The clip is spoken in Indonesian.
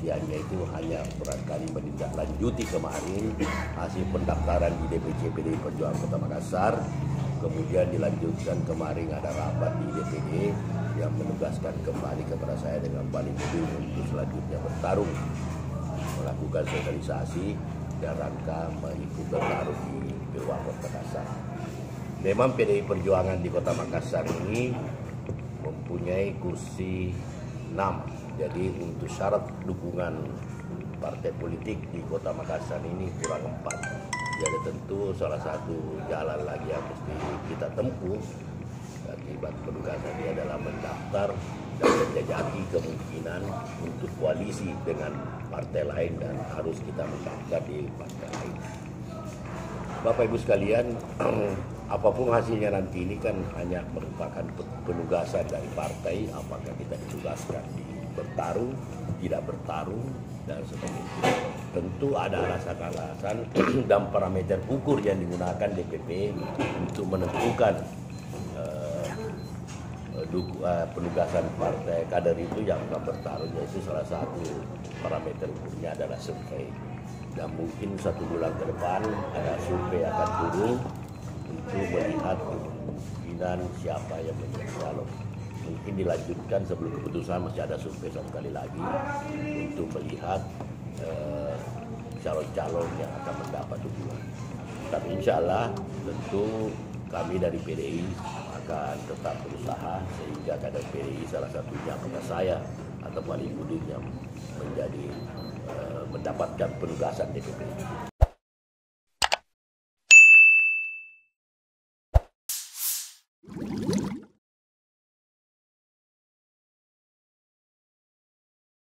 penelitiannya itu hanya barangkali menindaklanjuti kemarin hasil pendaftaran di DPC PDI Perjuangan Kota Makassar, kemudian dilanjutkan kemarin ada rapat di DPD yang menugaskan kembali kepada saya dengan Bali Mobil untuk selanjutnya bertarung, melakukan sosialisasi dan rangka mengikuti bertarung di Pilwal Kota Makassar. Memang PDI Perjuangan di Kota Makassar ini mempunyai kursi 6. Jadi untuk syarat dukungan partai politik di Kota Makassar ini kurang 4. Jadi tentu salah satu jalan lagi yang mesti kita tempuh akibat penugasan ini adalah mendaftar dan menjajaki kemungkinan untuk koalisi dengan partai lain, dan harus kita mendaftar di partai lain. Bapak Ibu sekalian, apapun hasilnya nanti ini kan hanya merupakan penugasan dari partai, apakah kita ditugaskan di bertarung, tidak bertarung, dan seterusnya. Tentu ada alasan-alasan dan parameter ukur yang digunakan DPP untuk menentukan penugasan partai kader itu yang akan bertarung, yaitu salah satu parameter ukurnya adalah survei. Dan mungkin 1 bulan ke depan ada survei akan turun untuk melihat kemungkinan siapa yang menjadi calon. Mungkin dilanjutkan sebelum keputusan, masih ada survei 1 kali lagi untuk melihat calon-calon yang akan mendapat dukungan. Tapi insya Allah tentu kami dari PDI akan tetap berusaha sehingga kader PDI salah satunya kepada saya atau paling mudahnya menjadi mendapatkan penugasan DPP.